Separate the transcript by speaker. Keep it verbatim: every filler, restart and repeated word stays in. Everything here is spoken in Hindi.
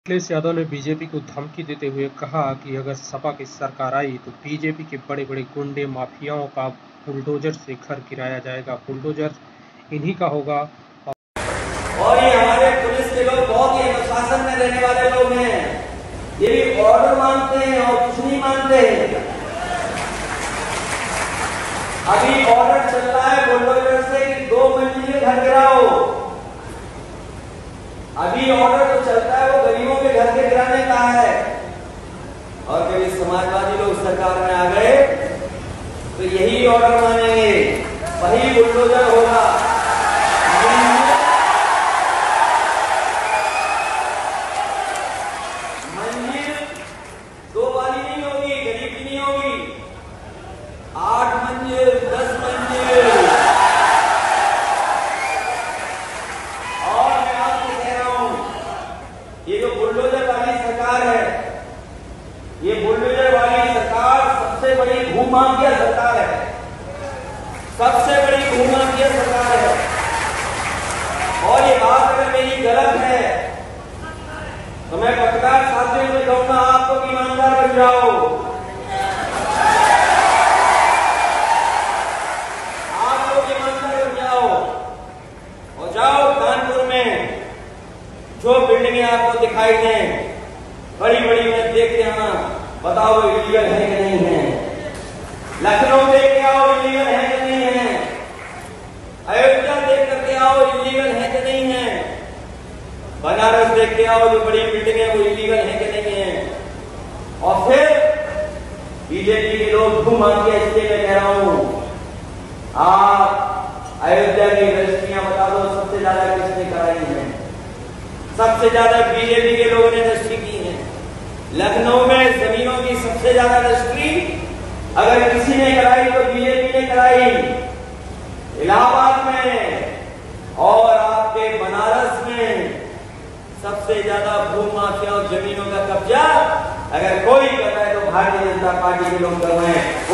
Speaker 1: अखिलेश यादव ने बीजेपी को धमकी देते हुए कहा कि अगर सपा की सरकार आई तो बीजेपी के बड़े-बड़े गुंडे माफियाओं का बुलडोजर से घर गिराया जाएगा, बुलडोजर इन्हीं का होगा।
Speaker 2: और ये हमारे पुलिस के लोग बहुत ही अनुशासन में रहने वाले लोग हैं, ये भी ऑर्डर मानते हैं और कुछ नहीं मानते हैं। अभी ऑर्डर चल रहा है बुलडोजर से कि दो मंजिले घर गिराओ। अभी ऑर्डर तो चलता है वो गरीबों के घर के गिराने का है। और कभी समाजवादी लोग सरकार में आ गए तो यही ऑर्डर मानेंगे, वही बुलडोजर होगा। मंजिल दो वाली नहीं होगी, गरीब की नहीं होगी, आठ मंजिल, दस मंजिल। और मैं आपको कह रहा हूं, ये जो बुलडोजर वाली सरकार है, ये बुलडोजर वाली सरकार सबसे बड़ी भूमाफिया सरकार है, सबसे बड़ी भूमाफिया सरकार है। और ये बात अगर मेरी गलत है तो मैं पत्रकार साथियों में कहूंगा, आप तो ईमानदार बन जाओ, आप लोग ईमानदार बन जाओ और जाओ कानपुर में जो बिल्डिंगें आपको दिखाई दें बड़ी बड़ी, में देख के आना, बताओ इलीगल है कि नहीं है। लखनऊ देख के आओ इलीगल है कि नहीं है। अयोध्या देख करके आओ इलीगल है कि नहीं है। बनारस देख के आओ जो बड़ी बिल्डिंग है वो इलीगल है कि नहीं है। और फिर बीजेपी के लोग घूम आके, इसलिए मैं कह रहा हूं, आप अयोध्या की रजिस्ट्रियां बता दो सबसे ज्यादा किसने कराई है। सबसे ज्यादा बीजेपी के लोगों ने रजिस्ट्री की है। लखनऊ में जमीनों की सबसे ज्यादा रजिस्ट्री अगर किसी ने कराई तो बीजेपी ने कराई। इलाहाबाद में और आपके बनारस में सबसे ज्यादा भू माफिया और जमीनों का कब्जा अगर कोई कर रहा है तो भारतीय जनता पार्टी के लोग कर रहे हैं।